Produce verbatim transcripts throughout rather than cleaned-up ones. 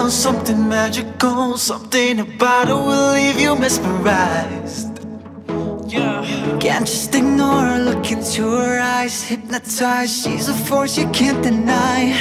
found something magical, something about her will leave you mesmerized. Yeah. Can't just ignore her, look into her eyes, hypnotized, she's a force you can't deny.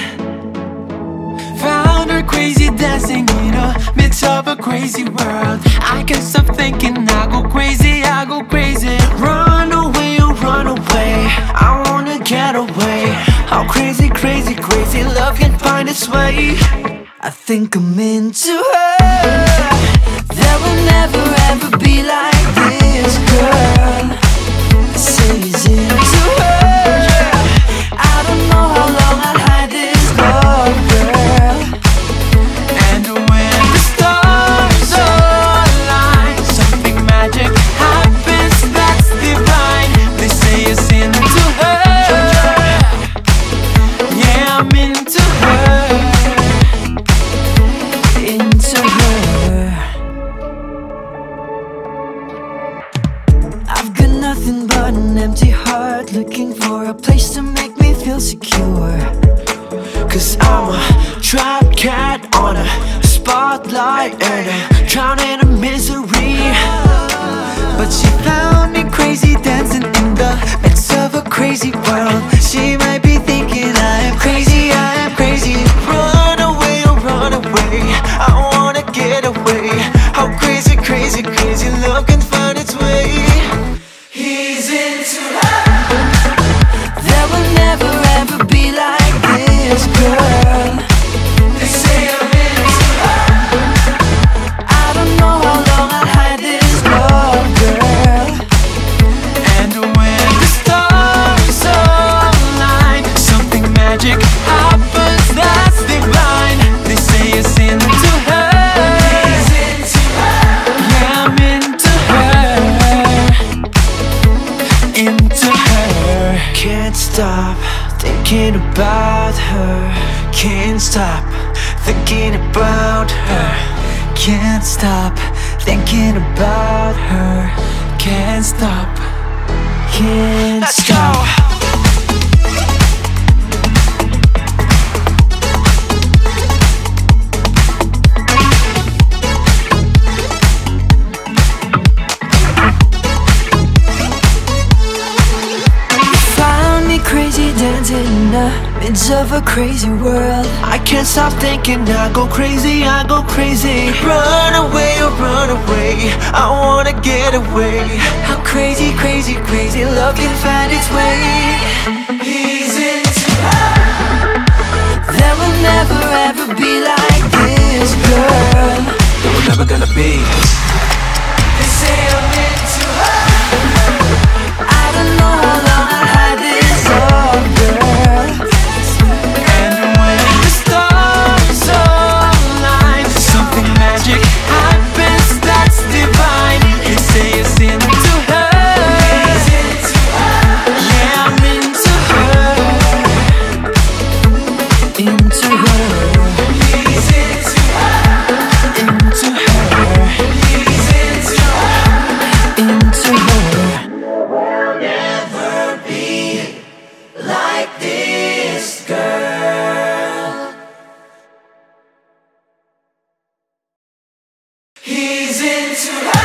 Found her crazy dancing in a midst of a crazy world. I can't stop thinking, I go crazy, I go crazy. Run away, oh run away, I wanna get away. How crazy, crazy, crazy love can find its way. I think I'm into her. There will never ever be like this girl. I say he's into her. I don't know how long I'll hide this love, girl. And when the stars align, something magic happens that's divine. They say it's into her. Yeah, I'm into her. Into her. I've got nothing but an empty heart, looking for a place to make me feel secure. Cause I'm a trapped cat on a spotlight, and I'm drowning in misery. But she found me crazy, dancing in the midst of a crazy world. She might be thinking I am crazy, I am crazy. Run away, oh run away, I wanna get away. How crazy, crazy, crazy love can find its way. He's into her. There will never ever be like this girl. They say I'm into her. I don't know how long I'll hide this love, girl. And when the stars align, something magic happens that's divine. They say it's into her. He's into her. Yeah, I'm into her. Into her. Can't stop thinking about her. Can't stop thinking about her. Can't stop thinking about her. Can't stop. Can't Let's stop. Go. Crazy dancing in the midst of a crazy world. I can't stop thinking, I go crazy, I go crazy. Run away, oh run away, I wanna get away. How crazy, crazy, crazy love can find its way. He's into her. There will never ever be like this girl. There will never gonna be. They say I'm into her. I don't know how long I'll hide this love, girl. And when the stars align, something magic happens that's divine. They say it's into her. He's into her. Yeah, I'm into her. Into her. He's into her. Into her. He's into her. Into her. Will never be like this girl. He's into her.